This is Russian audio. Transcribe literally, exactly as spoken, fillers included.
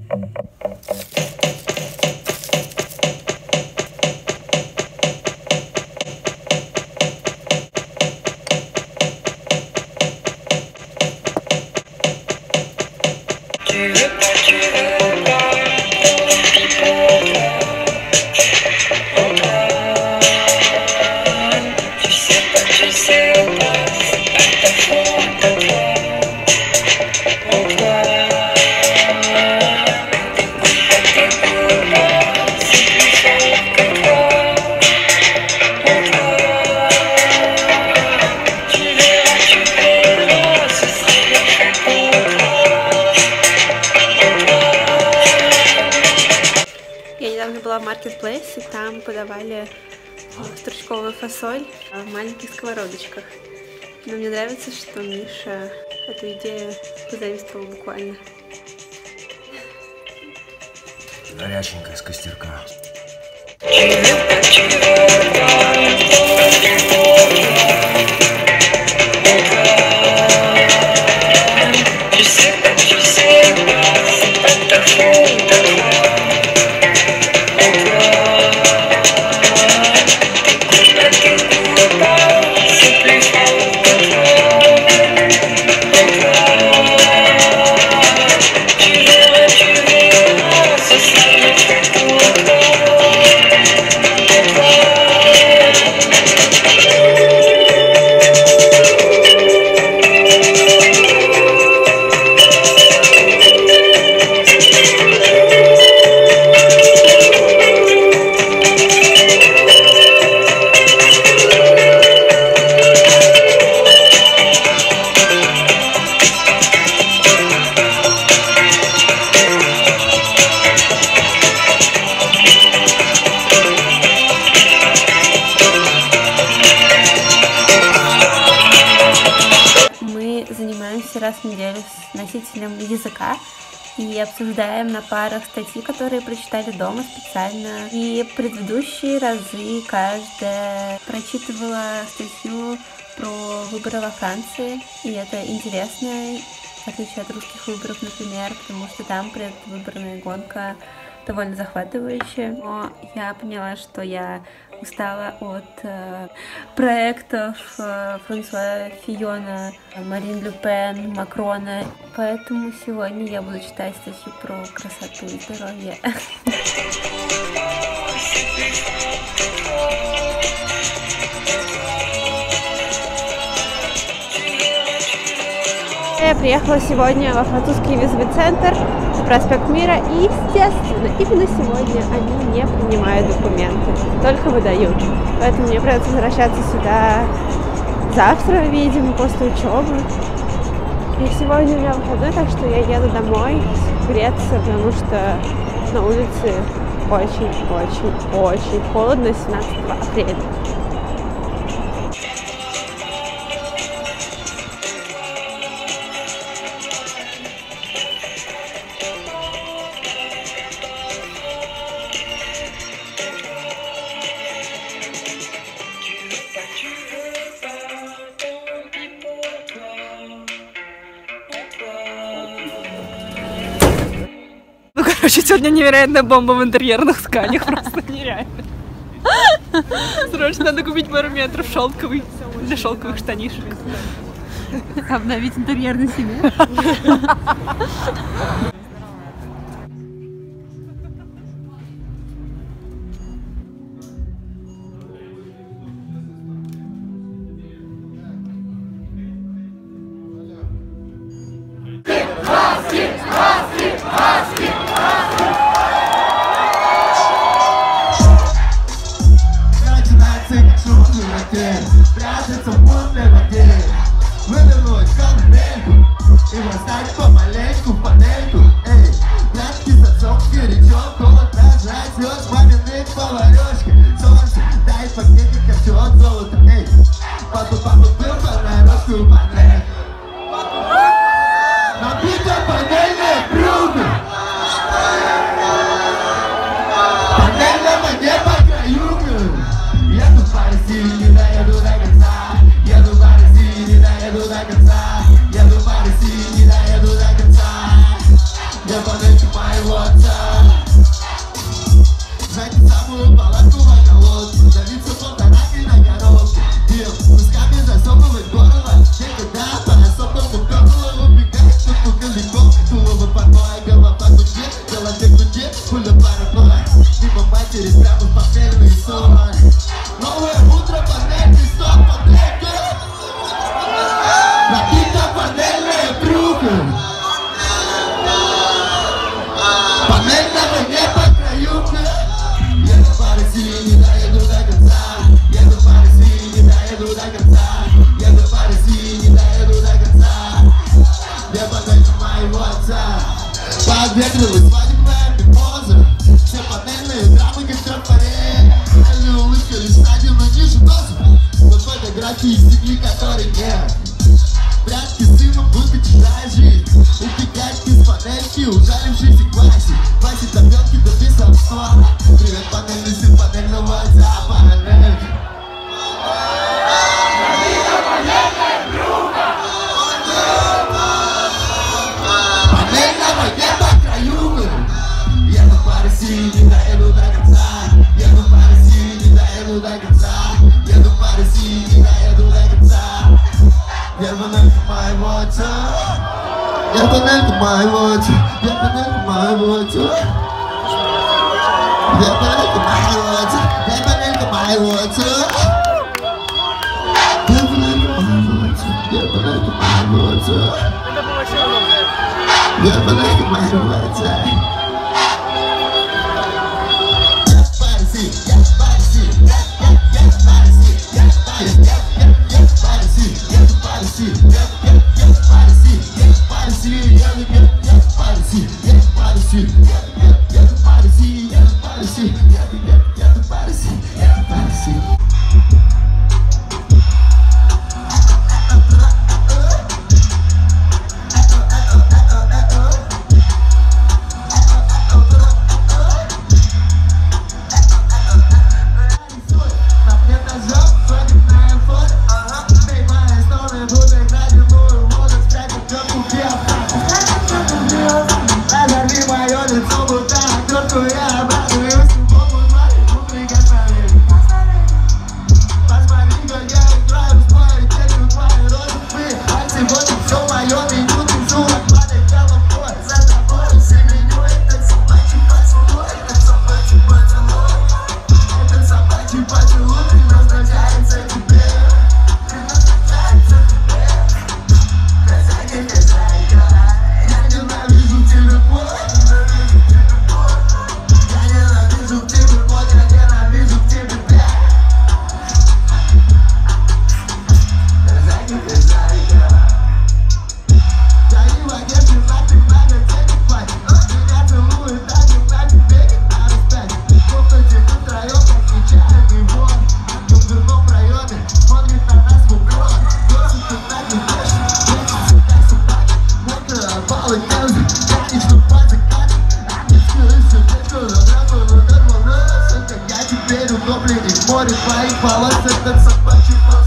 Была в Marketplace, и там подавали стручковую фасоль в маленьких сковородочках. Но мне нравится, что Миша эту идею позаимствовал буквально. Горяченькая с костерка. Раз в неделю с носителем языка и обсуждаем на парах статьи, которые прочитали дома специально. И предыдущие разы каждая прочитывала статью про выборы во Франции, и это интересно, в отличие от русских выборов, например, потому что там предвыборная гонка довольно захватывающая. Но я поняла, что я устала от э, проектов э, Франсуа Фийона, Марин Ле Пен, Макрона. Поэтому сегодня я буду читать статью про красоту и здоровье. Я приехала сегодня во французский визовый центр, проспект Мира, и, естественно, именно сегодня они не принимают документы, только выдают. Поэтому мне придется возвращаться сюда завтра, видимо, после учебы. И сегодня у меня выходной, так что я еду домой греться, потому что на улице очень-очень-очень холодно семнадцатого апреля. Короче, сегодня невероятная бомба в интерьерных тканях, просто нереально. Срочно надо купить пару метров шелковый для шелковых штанишек. Обновить интерьер на себе. Прятаться в мутной воде, вывернуть конвейку и восстать помаленьку в панельку. моего отца. Знаете самую палатку в околотке, давиться полторакой на коробке. Бил кусками засовывать горло, никогда по-особому пёрло. Убегает тут далеко, тулово порной, голова гудит, голове гудит, хуля паранойя. Мимо матери прямо в панельный сон. Новое утро, панельный сон, панелька. Набита панельная брюха. Панельного неба краюха. Еду по России, не доеду до конца. Еду по России, не доеду до конца. Еду по России, не доеду до конца. Где панелька моего отца? Подветрилась свадебная мимоза. Все панельные драмы, как трафарет. Панельная улыбка лишь стадиума ниже дозы. Вот фотографии стекли, которой нет. Прятки с дымом, будто чужая жизнь. Убегать из панельки, ужалившийся Васи. Васи добьётки до бесовства. Привет, панельный сын панельного отца. Параллельки. Панельного неба краюха. Еду по России, не доеду до конца. Еду по России, не доеду до конца. Еду по России, не доеду до конца. Я панелька моего отца. Я панелька моего отца. Я панелька моего отца. Я панелька моего отца. Я панелька моего отца. Я панелька моего отца. Я панелька моего отца. Я панелька моего отца. Я в Парисе, я в Парисе, я, я, я в Парисе, я в Парисе, я, я, я в Парисе, я в Парисе, я, я, я в Парисе, я в Парисе, я, я, я в Парисе, я в Парисе, я, я, я в Парисе, я в Парисе, я, я, я в Парисе, я в Парисе. Море твоих волос, этот собачий